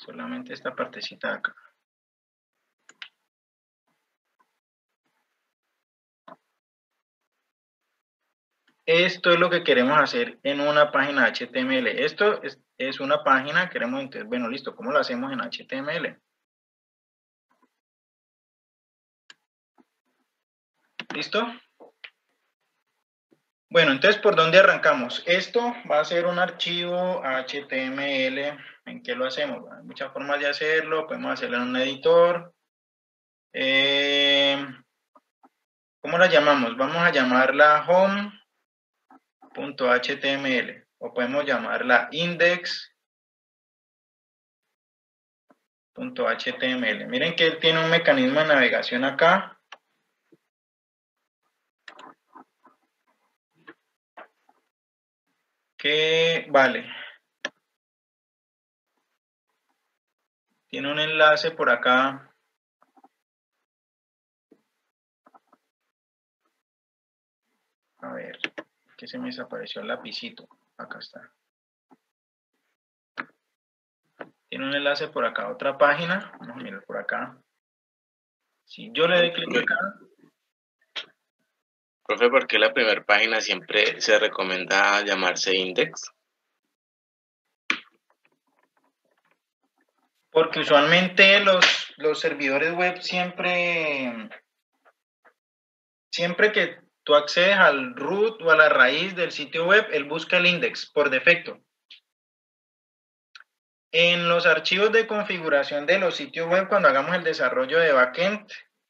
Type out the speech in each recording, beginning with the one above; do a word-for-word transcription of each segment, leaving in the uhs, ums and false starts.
solamente esta partecita de acá. Esto es lo que queremos hacer en una página H T M L. Esto es, es una página, queremos, entonces, bueno, listo, ¿cómo lo hacemos en H T M L? ¿Listo? Bueno, entonces, ¿por dónde arrancamos? Esto va a ser un archivo H T M L. ¿En qué lo hacemos? Bueno, hay muchas formas de hacerlo. Podemos hacerlo en un editor. Eh, ¿Cómo la llamamos? Vamos a llamarla home.html o podemos llamarla index.html. Miren que él tiene un mecanismo de navegación acá. Que vale. Tiene un enlace por acá. A ver, que se me desapareció el lapicito. Acá está. Tiene un enlace por acá a otra página. Vamos a mirar por acá. Si yo le doy clic acá. Profe, ¿por qué la primera página siempre se recomienda llamarse index? Porque usualmente los, los servidores web siempre, siempre que tú accedes al root o a la raíz del sitio web, él busca el index por defecto. En los archivos de configuración de los sitios web, cuando hagamos el desarrollo de backend,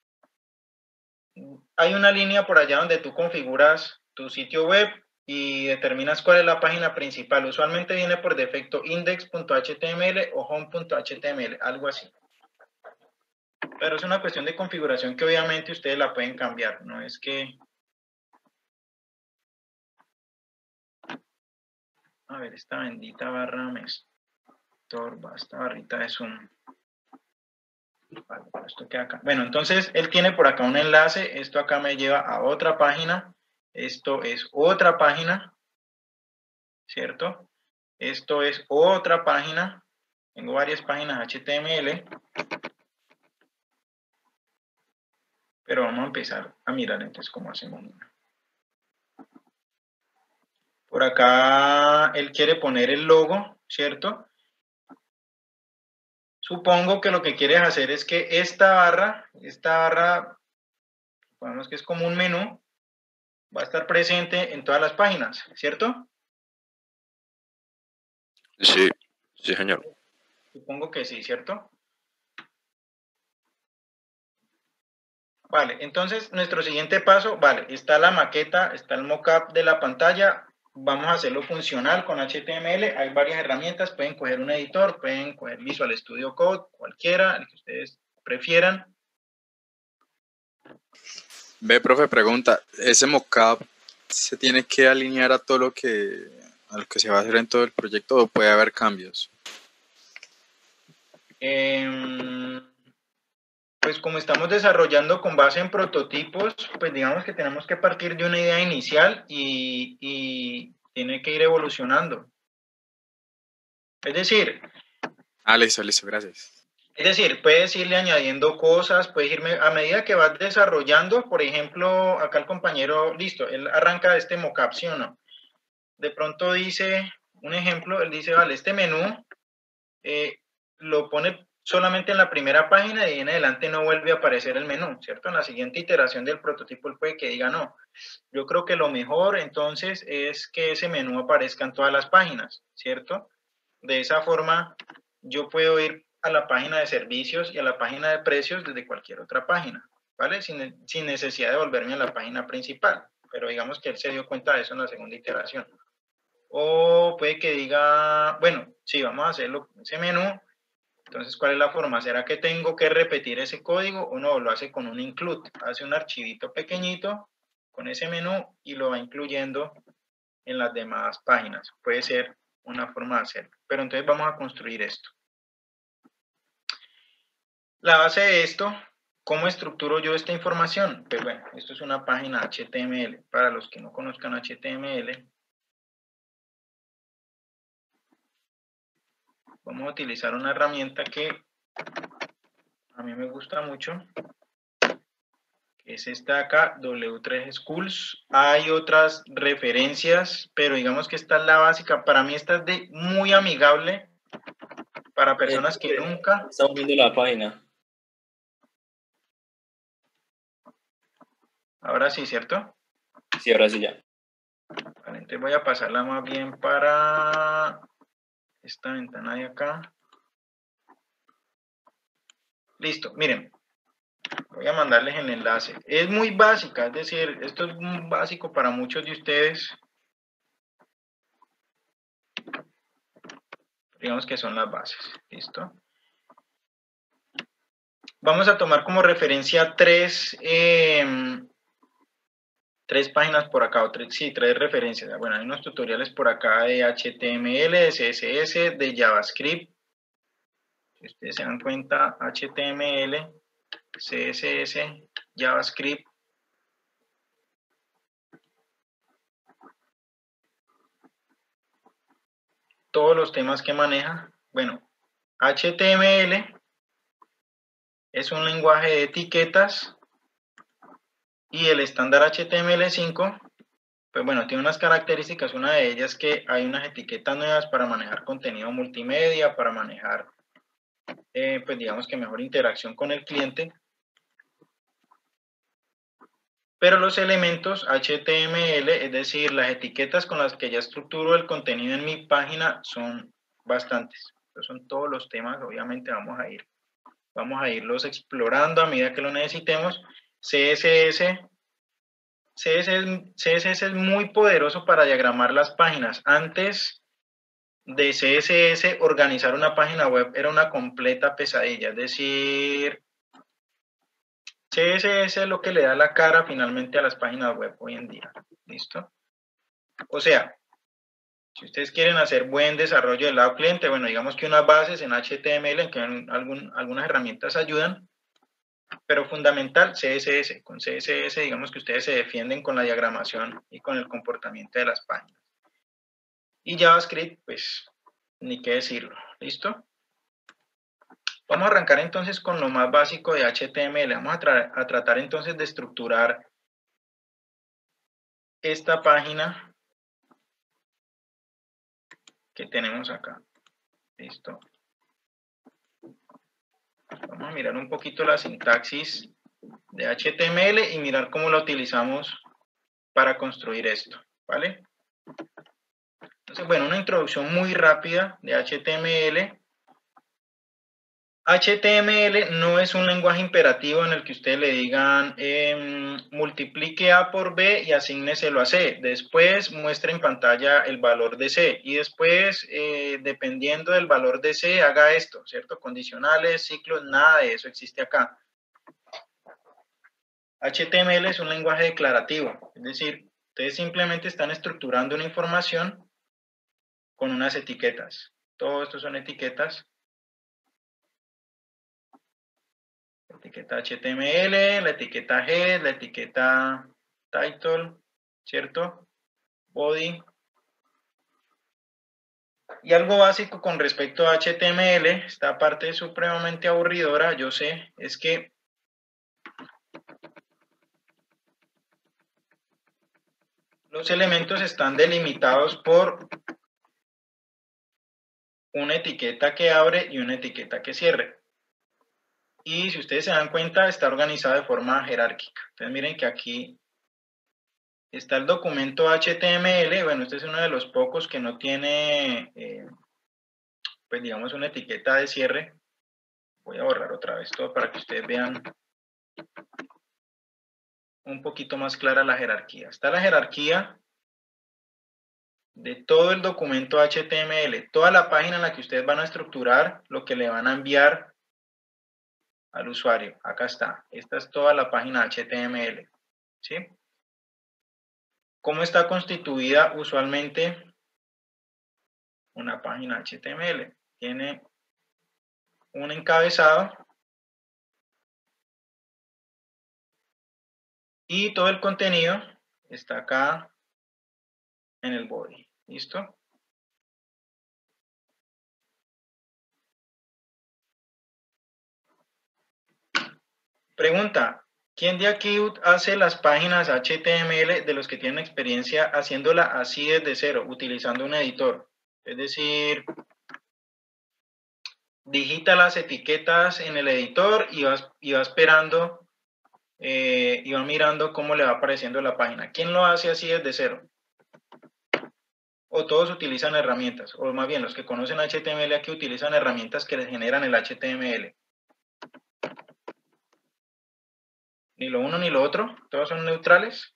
hay una línea por allá donde tú configuras tu sitio web y determinas cuál es la página principal. Usualmente viene por defecto index.html o home.html, algo así. Pero es una cuestión de configuración que obviamente ustedes la pueden cambiar, no es que... A ver, esta bendita barra me estorba, esta barrita de zoom. Vale, esto queda acá. Bueno, entonces él tiene por acá un enlace, esto acá me lleva a otra página, esto es otra página, ¿cierto? Esto es otra página, tengo varias páginas H T M L, pero vamos a empezar a mirar entonces cómo hacemos una. Por acá él quiere poner el logo, ¿cierto? Supongo que lo que quieres hacer es que esta barra, esta barra, supongamos que es como un menú, va a estar presente en todas las páginas, ¿cierto? Sí, sí, señor. Supongo que sí, ¿cierto? Vale, entonces nuestro siguiente paso, vale, está la maqueta, está el mockup de la pantalla, vamos a hacerlo funcional con H T M L, hay varias herramientas, pueden coger un editor, pueden coger Visual Studio Code, cualquiera, el que ustedes prefieran. Ve, profe, pregunta, ¿ese mockup se tiene que alinear a todo lo que, a lo que se va a hacer en todo el proyecto o puede haber cambios? Eh, pues como estamos desarrollando con base en prototipos, pues digamos que tenemos que partir de una idea inicial y, y tiene que ir evolucionando. Es decir... Ah, listo, listo, gracias. Es decir, puedes irle añadiendo cosas, puedes irme, a medida que vas desarrollando, por ejemplo, acá el compañero, listo, él arranca este mockup, ¿sí o no? De pronto dice, un ejemplo, él dice, vale, este menú eh, lo pone solamente en la primera página y en adelante no vuelve a aparecer el menú, ¿cierto? En la siguiente iteración del prototipo él puede que diga, no, yo creo que lo mejor entonces es que ese menú aparezca en todas las páginas, ¿cierto? De esa forma yo puedo ir a la página de servicios y a la página de precios desde cualquier otra página, ¿vale? Sin, sin necesidad de volverme a la página principal, pero digamos que él se dio cuenta de eso en la segunda iteración. O puede que diga, bueno, sí, vamos a hacerlo, ese menú, entonces, ¿cuál es la forma? ¿Será que tengo que repetir ese código o no? Lo hace con un include, hace un archivito pequeñito con ese menú y lo va incluyendo en las demás páginas. Puede ser una forma de hacerlo, pero entonces vamos a construir esto. La base de esto, ¿cómo estructuro yo esta información? Pues bueno, esto es una página H T M L. Para los que no conozcan H T M L, vamos a utilizar una herramienta que a mí me gusta mucho, que es esta de acá, W tres Schools. Hay otras referencias, pero digamos que esta es la básica. Para mí esta es de muy amigable para personas que nunca... Estamos viendo la página. Ahora sí, ¿cierto? Sí, ahora sí ya. Vale, entonces voy a pasarla más bien para esta ventana de acá. Listo, miren. Voy a mandarles el enlace. Es muy básica, es decir, esto es muy básico para muchos de ustedes. Digamos que son las bases. ¿Listo? Vamos a tomar como referencia tres, eh, tres páginas por acá, o tres, sí, tres referencias. Bueno, hay unos tutoriales por acá de H T M L, de C S S, de JavaScript. Si ustedes se dan cuenta, H T M L, C S S, JavaScript. Todos los temas que maneja. Bueno, H T M L es un lenguaje de etiquetas y el estándar H T M L cinco, pues bueno, tiene unas características. Una de ellas es que hay unas etiquetas nuevas para manejar contenido multimedia, para manejar, eh, pues digamos que mejor interacción con el cliente. Pero los elementos H T M L, es decir, las etiquetas con las que ya estructuro el contenido en mi página, son bastantes. Estos son todos los temas, obviamente vamos a ir, vamos a irlos explorando a medida que lo necesitemos. C S S, C S S, C S S es muy poderoso para diagramar las páginas. Antes de C S S, organizar una página web era una completa pesadilla, es decir, C S S es lo que le da la cara finalmente a las páginas web hoy en día. ¿Listo? O sea, si ustedes quieren hacer buen desarrollo del lado cliente, bueno, digamos que unas bases en H T M L, en que algún, algunas herramientas ayudan, pero fundamental C S S. Con C S S, digamos que ustedes se defienden con la diagramación y con el comportamiento de las páginas. Y JavaScript, pues, ni qué decirlo. ¿Listo? Vamos a arrancar entonces con lo más básico de H T M L. Vamos a, tra a tratar entonces de estructurar esta página que tenemos acá. ¿Listo? Vamos a mirar un poquito la sintaxis de H T M L y mirar cómo la utilizamos para construir esto, ¿vale? Entonces, bueno, una introducción muy rápida de H T M L. H T M L no es un lenguaje imperativo en el que ustedes le digan eh, multiplique A por B y asígneselo a C. Después muestre en pantalla el valor de C. Y después, eh, dependiendo del valor de C, haga esto, ¿cierto? Condicionales, ciclos, nada de eso existe acá. H T M L es un lenguaje declarativo. Es decir, ustedes simplemente están estructurando una información con unas etiquetas. Todo esto son etiquetas. La etiqueta H T M L, la etiqueta head, la etiqueta title, ¿cierto? Body. Y algo básico con respecto a H T M L, esta parte es supremamente aburridora, yo sé, es que los elementos están delimitados por una etiqueta que abre y una etiqueta que cierre. Y si ustedes se dan cuenta, está organizado de forma jerárquica. Entonces miren que aquí está el documento H T M L. Bueno, este es uno de los pocos que no tiene, eh, pues digamos, una etiqueta de cierre. Voy a borrar otra vez todo para que ustedes vean un poquito más clara la jerarquía. Está la jerarquía de todo el documento H T M L, toda la página en la que ustedes van a estructurar lo que le van a enviar al usuario. Acá está. Esta es toda la página H T M L. ¿Sí? ¿Cómo está constituida usualmente una página H T M L? Tiene un encabezado y todo el contenido está acá en el body. ¿Listo? Pregunta, ¿quién de aquí hace las páginas H T M L de los que tienen experiencia haciéndola así desde cero, utilizando un editor? Es decir, digita las etiquetas en el editor y va, y va esperando eh, y va mirando cómo le va apareciendo la página. ¿Quién lo hace así desde cero? O todos utilizan herramientas, o más bien los que conocen H T M L aquí utilizan herramientas que les generan el H T M L. Ni lo uno ni lo otro, todos son neutrales.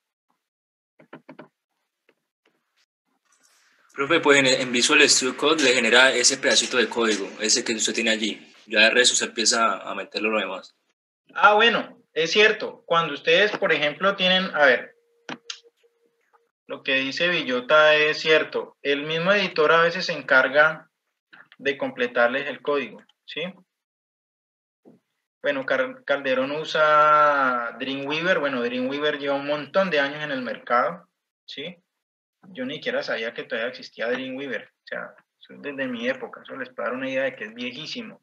Profe, pues en, en Visual Studio Code le genera ese pedacito de código, ese que usted tiene allí. Ya de resto usted empieza a meterlo lo demás. Ah, bueno, es cierto. Cuando ustedes, por ejemplo, tienen, a ver, lo que dice Villota es cierto. El mismo editor a veces se encarga de completarles el código, ¿sí? Bueno, Calderón usa Dreamweaver. Bueno, Dreamweaver lleva un montón de años en el mercado, ¿sí? Yo ni siquiera sabía que todavía existía Dreamweaver. O sea, eso es desde mi época. Eso les puede dar una idea de que es viejísimo.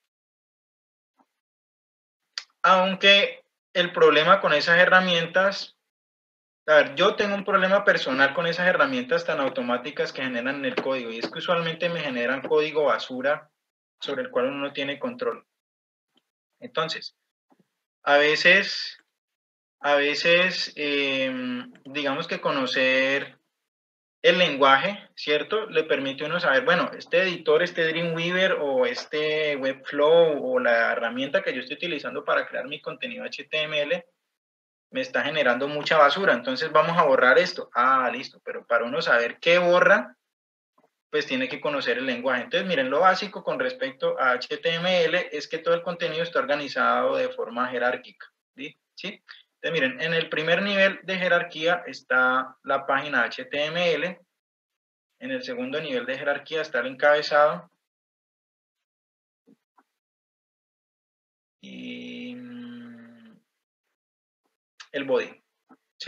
Aunque el problema con esas herramientas, a ver, yo tengo un problema personal con esas herramientas tan automáticas que generan el código, y es que usualmente me generan código basura sobre el cual uno no tiene control. Entonces, a veces, a veces, eh, digamos que conocer el lenguaje, ¿cierto? Le permite a uno saber, bueno, este editor, este Dreamweaver o este Webflow o la herramienta que yo estoy utilizando para crear mi contenido H T M L me está generando mucha basura, entonces vamos a borrar esto. Ah, listo, pero para uno saber qué borra, pues tiene que conocer el lenguaje. Entonces, miren, lo básico con respecto a H T M L es que todo el contenido está organizado de forma jerárquica, ¿sí? ¿Sí? Entonces, miren, en el primer nivel de jerarquía está la página H T M L, en el segundo nivel de jerarquía está el encabezado, y el body, ¿sí?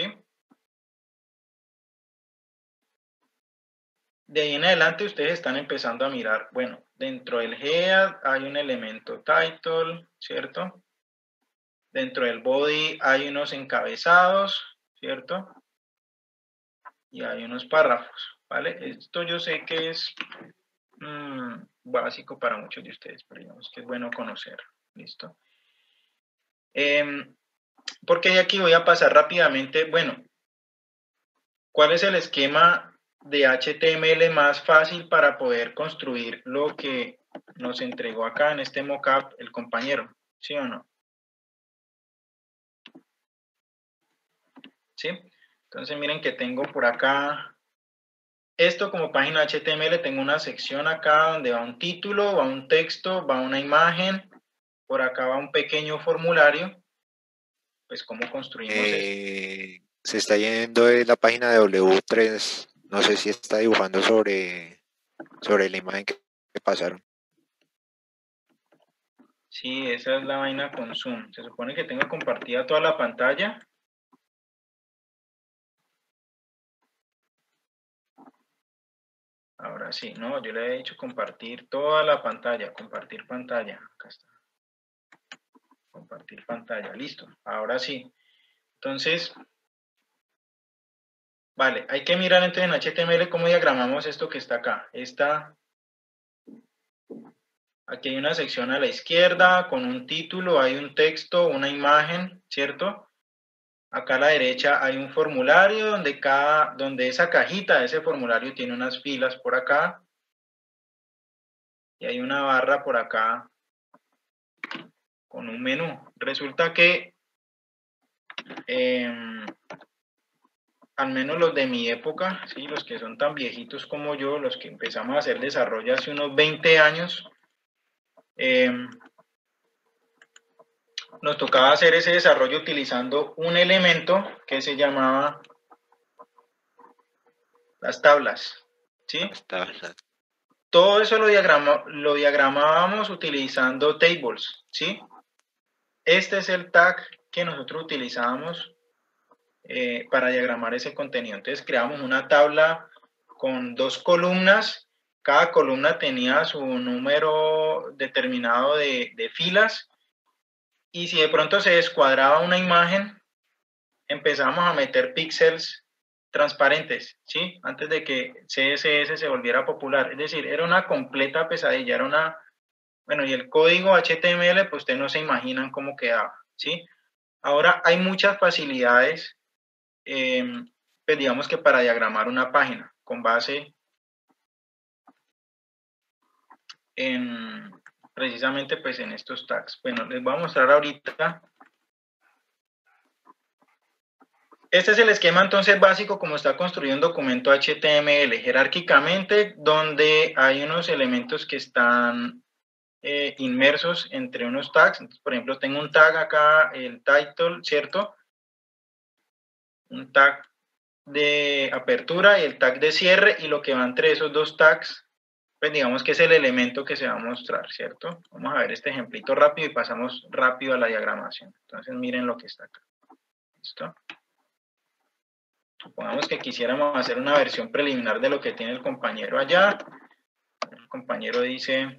De ahí en adelante ustedes están empezando a mirar, bueno, dentro del head hay un elemento title, ¿cierto? Dentro del body hay unos encabezados, ¿cierto? Y hay unos párrafos, ¿vale? Esto yo sé que es mmm, básico para muchos de ustedes, pero digamos que es bueno conocer, ¿listo? Eh, porque aquí voy a pasar rápidamente, bueno, ¿cuál es el esquema de H T M L más fácil para poder construir lo que nos entregó acá en este mockup el compañero? ¿Sí o no? ¿Sí? Entonces miren que tengo por acá esto como página H T M L, tengo una sección acá donde va un título, va un texto, va una imagen, por acá va un pequeño formulario. Pues cómo construimos eh, esto. Se está yendo de la página de W tres, no sé si está dibujando sobre, sobre la imagen que, que pasaron. Sí, esa es la vaina con Zoom. Se supone que tengo compartida toda la pantalla. Ahora sí, no, yo le he dicho compartir toda la pantalla, compartir pantalla. Acá está. Compartir pantalla, listo. Ahora sí. Entonces, vale, hay que mirar entonces en H T M L cómo diagramamos esto que está acá. Esta, aquí hay una sección a la izquierda con un título, hay un texto, una imagen, ¿cierto? Acá a la derecha hay un formulario donde, cada, donde esa cajita de ese formulario tiene unas filas por acá. Y hay una barra por acá con un menú. Resulta que, eh, al menos los de mi época, ¿sí? Los que son tan viejitos como yo, los que empezamos a hacer desarrollo hace unos veinte años, eh, nos tocaba hacer ese desarrollo utilizando un elemento que se llamaba las tablas, ¿sí? Las tablas. Todo eso lo, diagrama, lo diagramábamos utilizando tables, ¿sí? Este es el tag que nosotros utilizábamos eh, para diagramar ese contenido. Entonces creamos una tabla con dos columnas. Cada columna tenía su número determinado de, de filas y si de pronto se descuadraba una imagen, empezamos a meter píxeles transparentes, ¿sí? Antes de que C S S se volviera popular. Es decir, era una completa pesadilla, era una... Bueno, y el código H T M L, pues ustedes no se imaginan cómo quedaba, ¿sí? Ahora hay muchas facilidades, eh, pues digamos que para diagramar una página, con base en, precisamente pues en estos tags. Bueno, les voy a mostrar ahorita. Este es el esquema entonces básico como está construido un documento H T M L, jerárquicamente, donde hay unos elementos que están eh, inmersos entre unos tags. Entonces, por ejemplo, tengo un tag acá, el title, ¿cierto? Un tag de apertura y el tag de cierre, y lo que va entre esos dos tags, pues digamos que es el elemento que se va a mostrar, ¿cierto? Vamos a ver este ejemplito rápido y pasamos rápido a la diagramación. Entonces miren lo que está acá. ¿Listo? Supongamos que quisiéramos hacer una versión preliminar de lo que tiene el compañero allá. El compañero dice...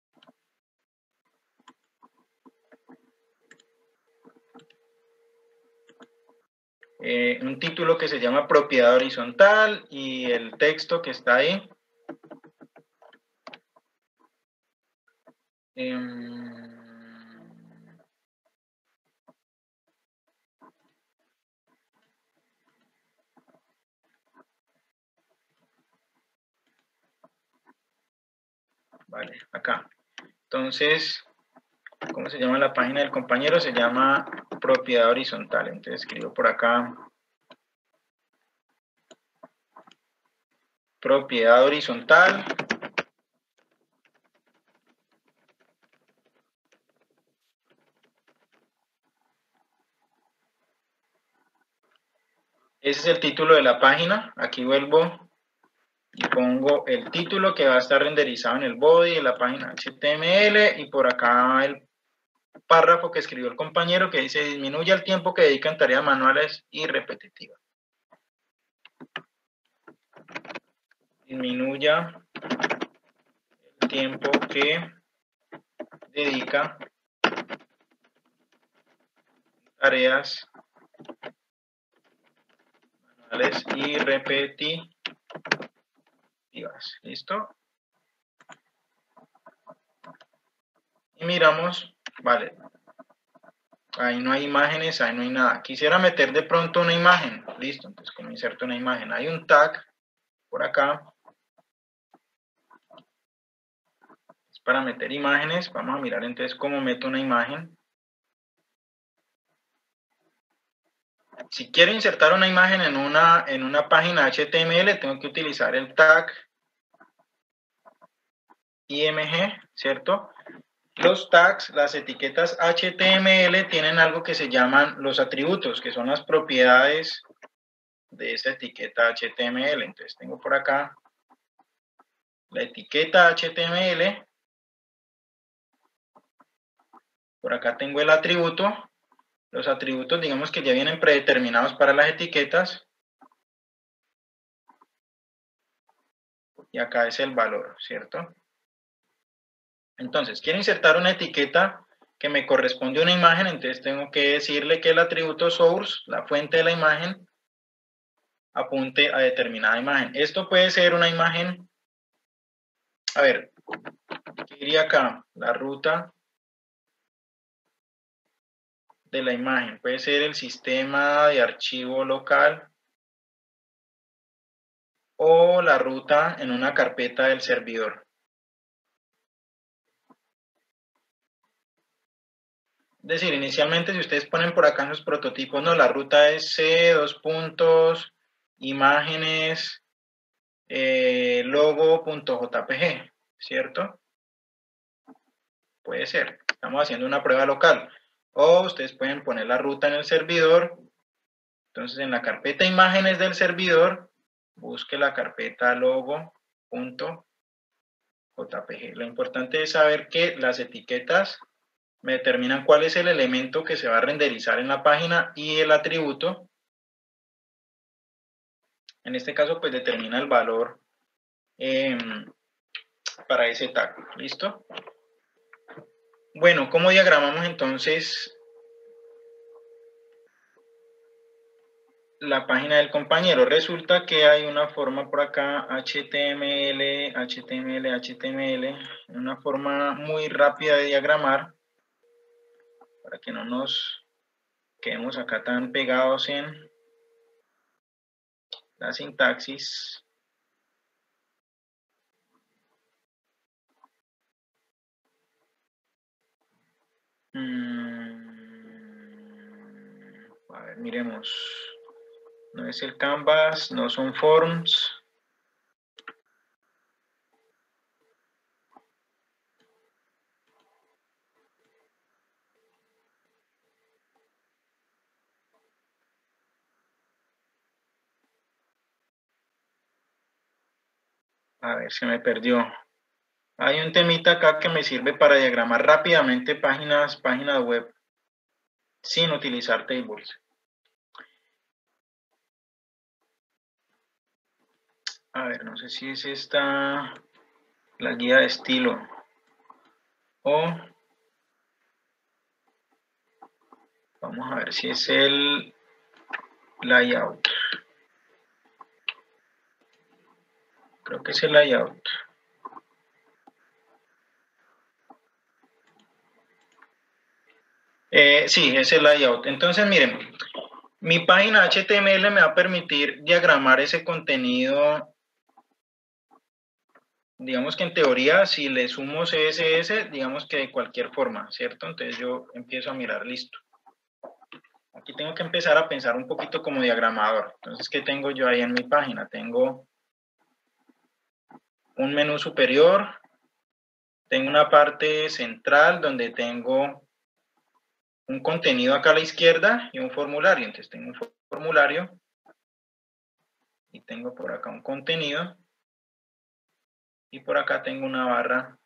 Eh, un título que se llama propiedad horizontal y el texto que está ahí. Eh, vale, acá. Entonces, ¿cómo se llama la página del compañero? Se llama propiedad horizontal. Entonces escribo por acá propiedad horizontal. Ese es el título de la página. Aquí vuelvo y pongo el título que va a estar renderizado en el body de la página H T M L, y por acá el párrafo que escribió el compañero que dice: disminuye el tiempo que dedica en tareas manuales y repetitivas. Disminuya el tiempo que dedica tareas manuales y repetitivas. ¿Listo? Y miramos, vale, ahí no hay imágenes, ahí no hay nada. Quisiera meter de pronto una imagen. Listo, entonces como inserto una imagen, hay un tag por acá. Es para meter imágenes. Vamos a mirar entonces cómo meto una imagen. Si quiero insertar una imagen en una, en una página H T M L, tengo que utilizar el tag I M G, ¿cierto? Los tags, las etiquetas H T M L, tienen algo que se llaman los atributos, que son las propiedades de esa etiqueta H T M L. Entonces tengo por acá la etiqueta H T M L. Por acá tengo el atributo. Los atributos, digamos que ya vienen predeterminados para las etiquetas. Y acá es el valor, ¿cierto? Entonces, quiero insertar una etiqueta que me corresponde a una imagen, entonces tengo que decirle que el atributo source, la fuente de la imagen, apunte a determinada imagen. Esto puede ser una imagen, a ver, ¿qué diría acá? La ruta de la imagen. Puede ser el sistema de archivo local o la ruta en una carpeta del servidor. Es decir, inicialmente si ustedes ponen por acá en los prototipos, no, la ruta es C, dos puntos, imágenes, eh, logo.jpg, ¿cierto? Puede ser, estamos haciendo una prueba local. O ustedes pueden poner la ruta en el servidor. Entonces en la carpeta imágenes del servidor, busque la carpeta logo.jpg. Lo importante es saber que las etiquetas me determinan cuál es el elemento que se va a renderizar en la página, y el atributo, en este caso, pues determina el valor eh, para ese tag. ¿Listo? Bueno, ¿cómo diagramamos entonces la página del compañero. Resulta que hay una forma por acá, H T M L, H T M L, H T M L, una forma muy rápida de diagramar, para que no nos quedemos acá tan pegados en la sintaxis. Mm, a ver, miremos. No es el Canvas, no son forms. A ver, se me perdió. Hay un temita acá que me sirve para diagramar rápidamente páginas, páginas web sin utilizar tables. A ver, no sé si es esta la guía de estilo o vamos a ver si es el layout. Creo que es el layout. Eh, sí, es el layout. Entonces, miren, mi página H T M L me va a permitir diagramar ese contenido. Digamos que en teoría, si le sumo C S S, digamos que de cualquier forma, ¿cierto? Entonces yo empiezo a mirar, listo. Aquí tengo que empezar a pensar un poquito como diagramador. Entonces, ¿qué tengo yo ahí en mi página? Tengo un menú superior, tengo una parte central donde tengo un contenido acá a la izquierda y un formulario. Entonces tengo un formulario y tengo por acá un contenido y por acá tengo una barra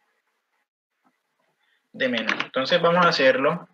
de menú. Entonces vamos a hacerlo.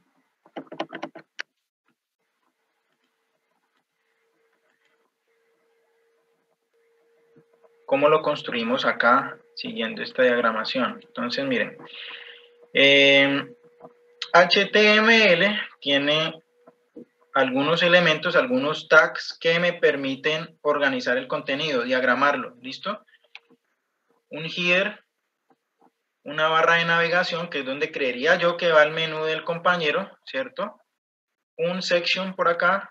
¿Cómo lo construimos acá siguiendo esta diagramación? Entonces miren, eh, H T M L tiene algunos elementos, algunos tags que me permiten organizar el contenido, diagramarlo, ¿listo? Un header, una barra de navegación, que es donde creería yo que va el menú del compañero, ¿cierto? Un section por acá,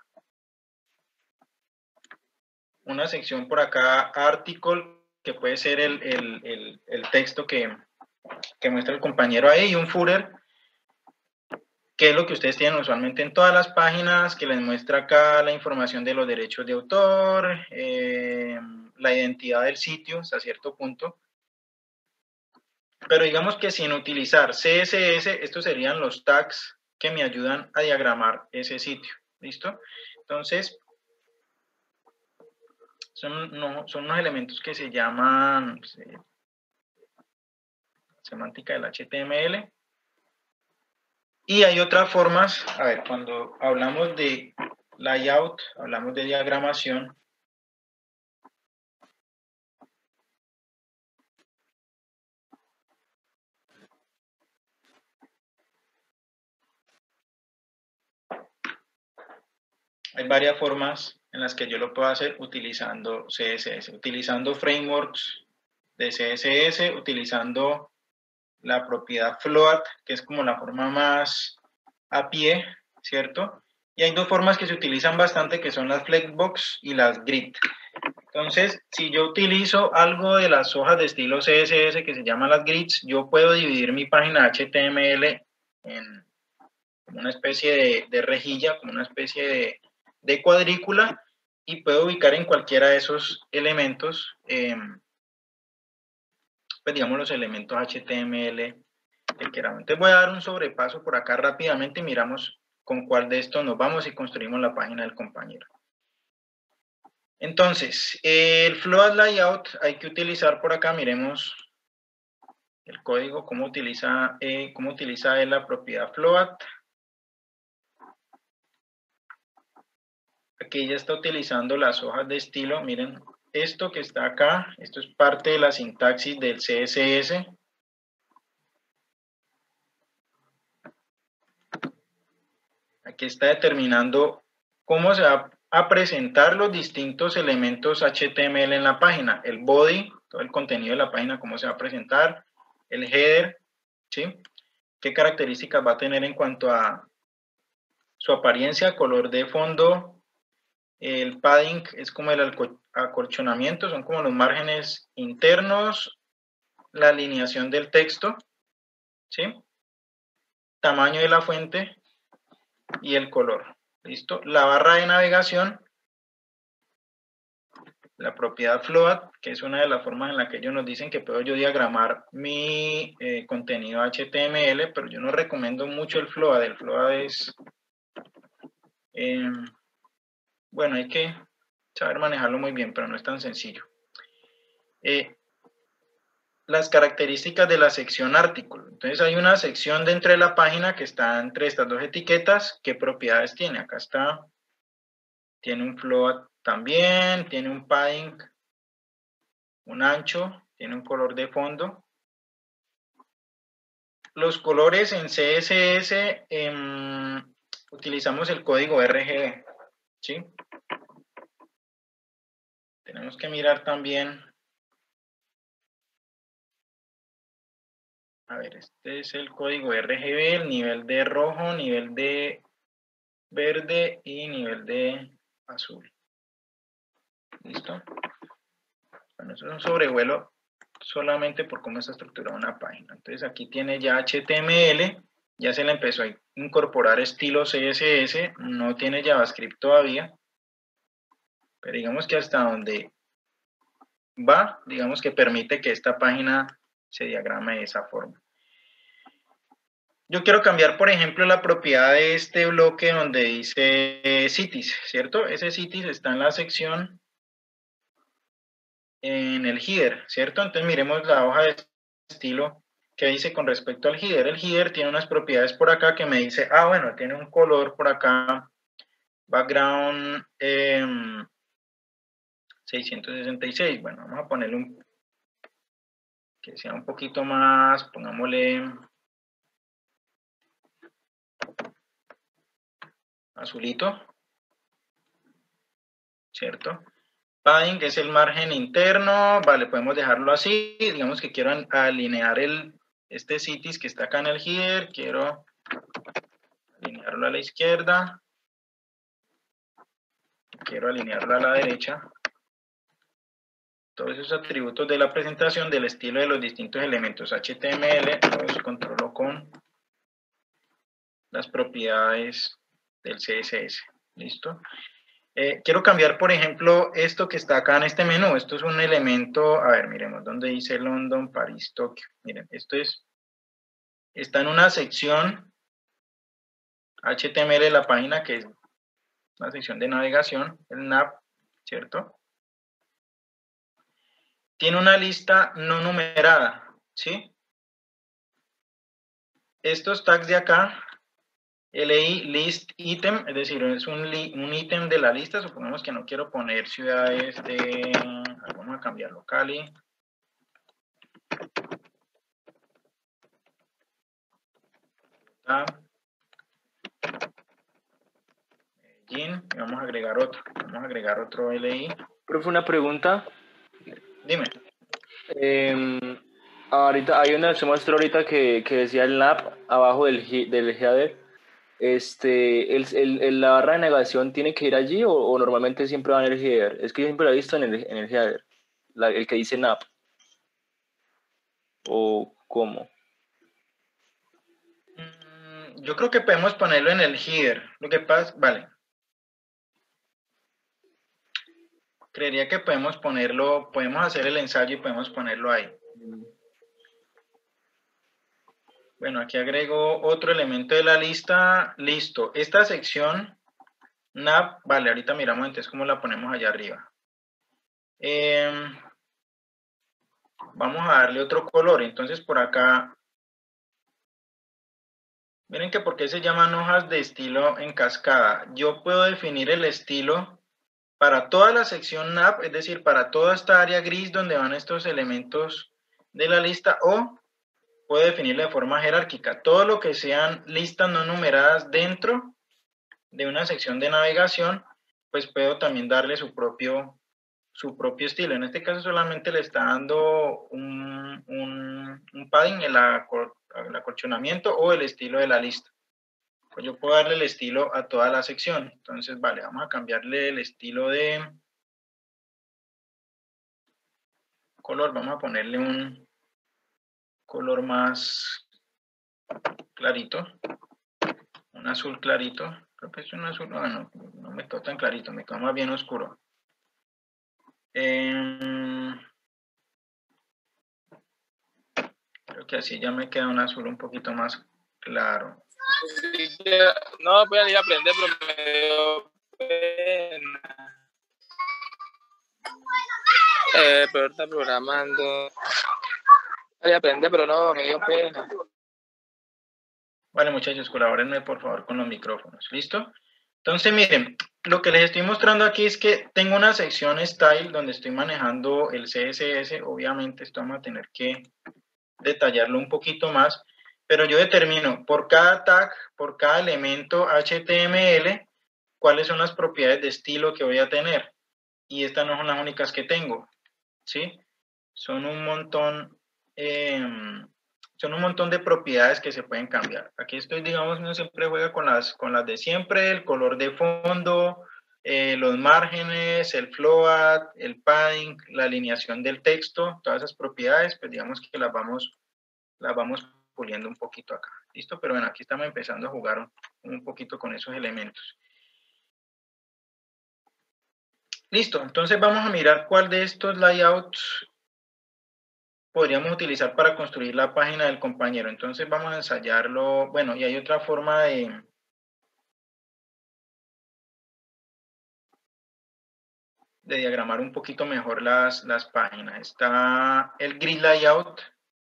una sección por acá, article, que puede ser el, el, el, el texto que, que muestra el compañero ahí, y un footer, que es lo que ustedes tienen usualmente en todas las páginas, que les muestra acá la información de los derechos de autor, eh, la identidad del sitio hasta cierto punto. Pero digamos que sin utilizar C S S, estos serían los tags que me ayudan a diagramar ese sitio. ¿Listo? Entonces, son, no, son unos elementos que se llaman pues, eh, semántica del H T M L. Y hay otras formas, a ver, cuando hablamos de layout, hablamos de diagramación. Hay varias formas en las que yo lo puedo hacer utilizando C S S, utilizando frameworks de C S S, utilizando la propiedad float, que es como la forma más a pie, ¿cierto? Y hay dos formas que se utilizan bastante, que son las flexbox y las grid. Entonces, si yo utilizo algo de las hojas de estilo C S S que se llaman las grids, yo puedo dividir mi página H T M L en como una especie de, de rejilla, como una especie de, de cuadrícula, y puedo ubicar en cualquiera de esos elementos, eh, pues digamos los elementos H T M L que queramos. Entonces voy a dar un sobrepaso por acá rápidamente y miramos con cuál de estos nos vamos y construimos la página del compañero. Entonces, el float layout hay que utilizar por acá, miremos el código, cómo utiliza, eh, cómo utiliza él la propiedad float. Aquí ya está utilizando las hojas de estilo, miren, esto que está acá, esto es parte de la sintaxis del C S S. Aquí está determinando cómo se va a presentar los distintos elementos H T M L en la página. El body, todo el contenido de la página, cómo se va a presentar, el header, ¿sí? Qué características va a tener en cuanto a su apariencia, color de fondo, el padding es como el acolchonamiento, son como los márgenes internos, la alineación del texto, ¿sí? Tamaño de la fuente y el color. ¿Listo? La barra de navegación, la propiedad float, que es una de las formas en la que ellos nos dicen que puedo yo diagramar mi eh, contenido H T M L, pero yo no recomiendo mucho el float. El float es, eh, bueno, hay que saber manejarlo muy bien, pero no es tan sencillo. Eh, las características de la sección artículo. Entonces hay una sección dentro de la página que está entre estas dos etiquetas. ¿Qué propiedades tiene? Acá está. Tiene un float también, tiene un padding, un ancho, tiene un color de fondo. Los colores en C S S eh, utilizamos el código R G B, ¿sí? Tenemos que mirar también. A ver, este es el código R G B, el nivel de rojo, nivel de verde y nivel de azul. ¿Listo? Bueno, eso es un sobrevuelo solamente por cómo está estructurada una página. Entonces aquí tiene ya H T M L, ya se le empezó a incorporar estilo C S S, no tiene JavaScript todavía, pero digamos que hasta donde va, digamos que permite que esta página se diagrame de esa forma. Yo quiero cambiar, por ejemplo, la propiedad de este bloque donde dice cities, ¿cierto? Ese cities está en la sección, en el header, ¿cierto? Entonces miremos la hoja de estilo que dice con respecto al header. El header tiene unas propiedades por acá que me dice, ah, bueno, tiene un color por acá, background eh, seiscientos sesenta y seis. Bueno, vamos a ponerle un, que sea un poquito más, pongámosle azulito, ¿cierto? Padding, que es el margen interno, vale, podemos dejarlo así. Digamos que quiero alinear el, este cities que está acá en el header, quiero alinearlo a la izquierda, quiero alinearlo a la derecha. Todos esos atributos de la presentación del estilo de los distintos elementos H T M L los controlo con las propiedades del C S S. ¿Listo? Eh, quiero cambiar, por ejemplo, esto que está acá en este menú. Esto es un elemento, a ver, miremos dónde dice London, París, Tokio. Miren, esto es, está en una sección H T M L de la página, que es una sección de navegación, el nav, ¿cierto? Tiene una lista no numerada, ¿sí? Estos tags de acá, L I list item, es decir, es un, un ítem de la lista. Supongamos que no quiero poner ciudades de, vamos a cambiarlo, Cali, Medellín, y vamos a agregar otro, vamos a agregar otro L I. Profe, una pregunta. Dime. Eh, ahorita hay una, se mostró ahorita que, que decía el nav abajo del, del header. Este, el, el, el, la barra de navegación tiene que ir allí o, o normalmente siempre va en el header. Es que yo siempre lo he visto en el, en el header, la, el que dice nav. ¿O cómo? Mm, yo creo que podemos ponerlo en el header. Lo que pasa, vale. Creería que podemos ponerlo, podemos hacer el ensayo y podemos ponerlo ahí. Bueno, aquí agrego otro elemento de la lista. Listo. Esta sección, nav, vale, ahorita miramos entonces cómo la ponemos allá arriba. Eh, vamos a darle otro color. Entonces por acá, miren que por qué se llaman hojas de estilo en cascada. Yo puedo definir el estilo para toda la sección nav, es decir, para toda esta área gris donde van estos elementos de la lista, o puedo definirlo de forma jerárquica. Todo lo que sean listas no numeradas dentro de una sección de navegación, pues puedo también darle su propio, su propio estilo. En este caso solamente le está dando un, un, un padding, el, acor, el acolchonamiento o el estilo de la lista. Pues yo puedo darle el estilo a toda la sección. Entonces, vale, vamos a cambiarle el estilo de color. Vamos a ponerle un color más clarito. Un azul clarito. Creo que es un azul. No, no, no me quedó tan clarito. Me quedó más bien oscuro. Eh, creo que así ya me queda un azul un poquito más claro. No voy a ir a aprender, pero me dio pena. Eh, pero está programando. Voy a aprender, pero no, me dio pena. Vale, muchachos, colabórenme por favor con los micrófonos. ¿Listo? Entonces, miren, lo que les estoy mostrando aquí es que tengo una sección Style donde estoy manejando el C S S. Obviamente, esto vamos a tener que detallarlo un poquito más. Pero yo determino por cada tag, por cada elemento H T M L, cuáles son las propiedades de estilo que voy a tener. Y estas no son las únicas que tengo, ¿sí? Son un montón, eh, son un montón de propiedades que se pueden cambiar. Aquí estoy, digamos, uno siempre juega con las, con las de siempre, el color de fondo, eh, los márgenes, el float, el padding, la alineación del texto, todas esas propiedades, pues digamos que las vamos, las vamos puliendo un poquito acá. ¿Listo? Pero bueno, aquí estamos empezando a jugar un, un poquito con esos elementos. Listo, entonces vamos a mirar cuál de estos layouts podríamos utilizar para construir la página del compañero. Entonces vamos a ensayarlo. Bueno, y hay otra forma de... de diagramar un poquito mejor las, las páginas. Está el grid layout.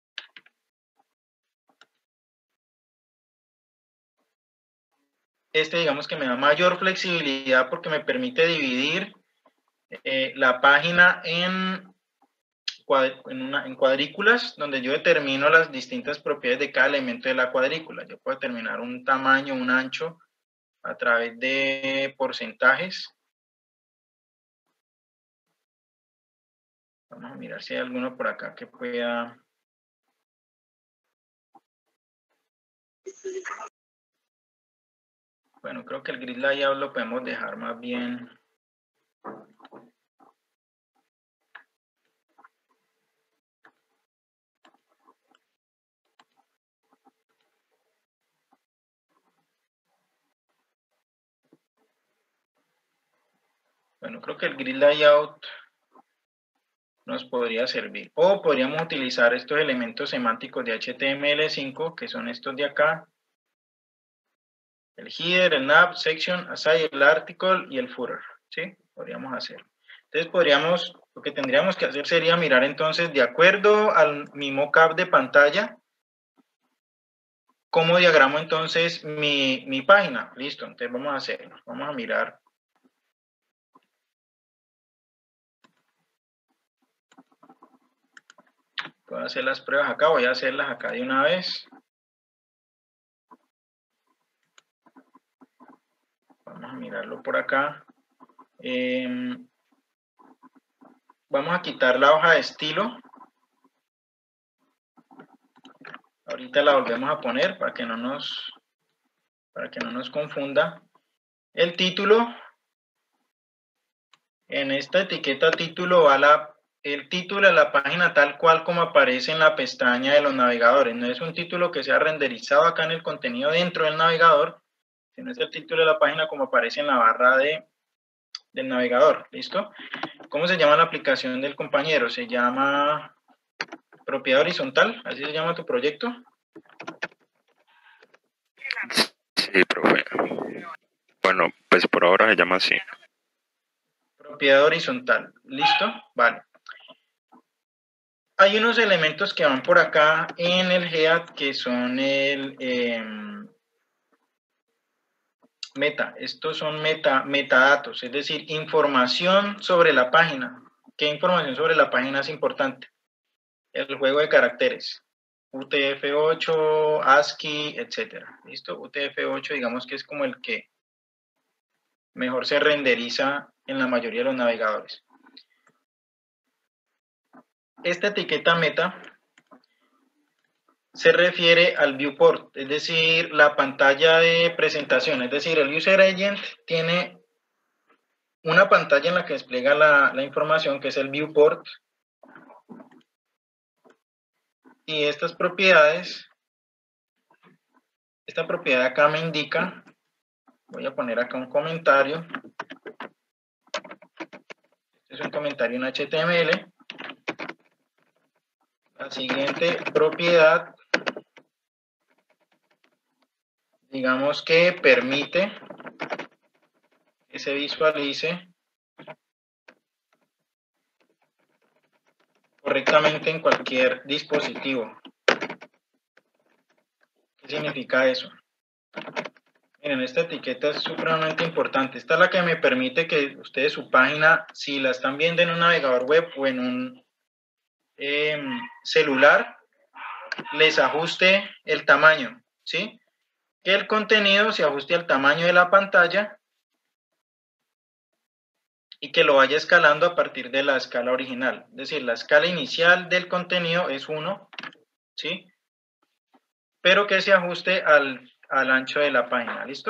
Este, digamos que me da mayor flexibilidad porque me permite dividir eh, la página en, en, una, en cuadrículas, donde yo determino las distintas propiedades de cada elemento de la cuadrícula. Yo puedo determinar un tamaño, un ancho, a través de porcentajes. Vamos a mirar si hay alguno por acá que pueda... Bueno, creo que el grid layout lo podemos dejar más bien... Bueno, creo que el grid layout nos podría servir. O podríamos utilizar estos elementos semánticos de H T M L cinco, que son estos de acá. El header, el nav, section, aside, el article y el footer. ¿Sí? Podríamos hacerlo. Entonces podríamos, lo que tendríamos que hacer sería mirar entonces, de acuerdo a mi mockup de pantalla, cómo diagramo entonces mi, mi página. Listo, entonces vamos a hacerlo. Vamos a mirar. Puedo hacer las pruebas acá, voy a hacerlas acá de una vez. Vamos a mirarlo por acá. Eh, vamos a quitar la hoja de estilo. Ahorita la volvemos a poner para que no nos, para que no nos confunda. El título. En esta etiqueta título va la, el título de la página tal cual como aparece en la pestaña de los navegadores. No es un título que sea renderizado acá en el contenido dentro del navegador, sino es el título de la página como aparece en la barra de, del navegador. ¿Listo? ¿Cómo se llama la aplicación del compañero? Se llama propiedad horizontal. ¿Así se llama tu proyecto? Sí, profe. Bueno, pues por ahora se llama así. Propiedad horizontal. ¿Listo? Vale. Hay unos elementos que van por acá en el head que son el eh, meta. Estos son meta, metadatos, es decir, información sobre la página. ¿Qué información sobre la página es importante? El juego de caracteres. U T F ocho, ASCII, etcétera. ¿Listo? U T F ocho, digamos que es como el que mejor se renderiza en la mayoría de los navegadores. Esta etiqueta meta se refiere al viewport, es decir, la pantalla de presentación. Es decir, el user agent tiene una pantalla en la que despliega la, la información, que es el viewport. Y estas propiedades, esta propiedad acá me indica, voy a poner acá un comentario. Este es un comentario en H T M L. La siguiente propiedad, digamos que permite que se visualice correctamente en cualquier dispositivo. ¿Qué significa eso? Miren, esta etiqueta es supremamente importante. Esta es la que me permite que ustedes su página, si la están viendo en un navegador web o en un eh, celular, les ajuste el tamaño, ¿sí? Que el contenido se ajuste al tamaño de la pantalla y que lo vaya escalando a partir de la escala original. Es decir, la escala inicial del contenido es uno, ¿sí? Pero que se ajuste al, al ancho de la página, ¿listo?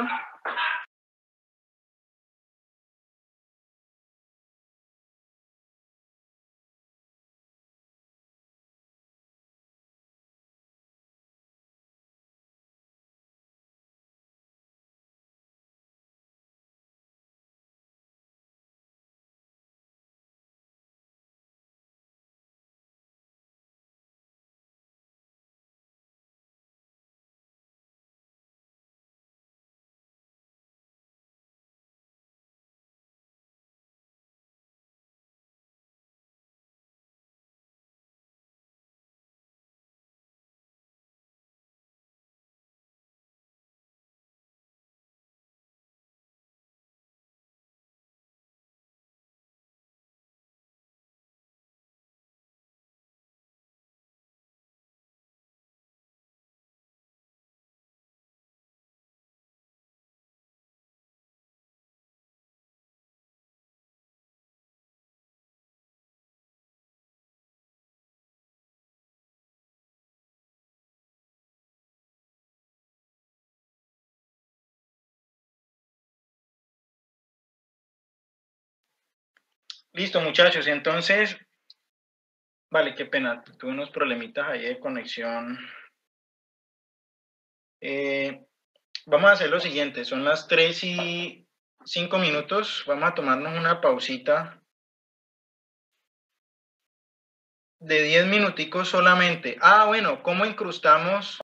Listo, muchachos. Entonces, vale, qué pena. Tuve unos problemitas ahí de conexión. Eh, vamos a hacer lo siguiente. Son las tres y cinco minutos. Vamos a tomarnos una pausita de diez minuticos solamente. Ah, bueno, ¿cómo incrustamos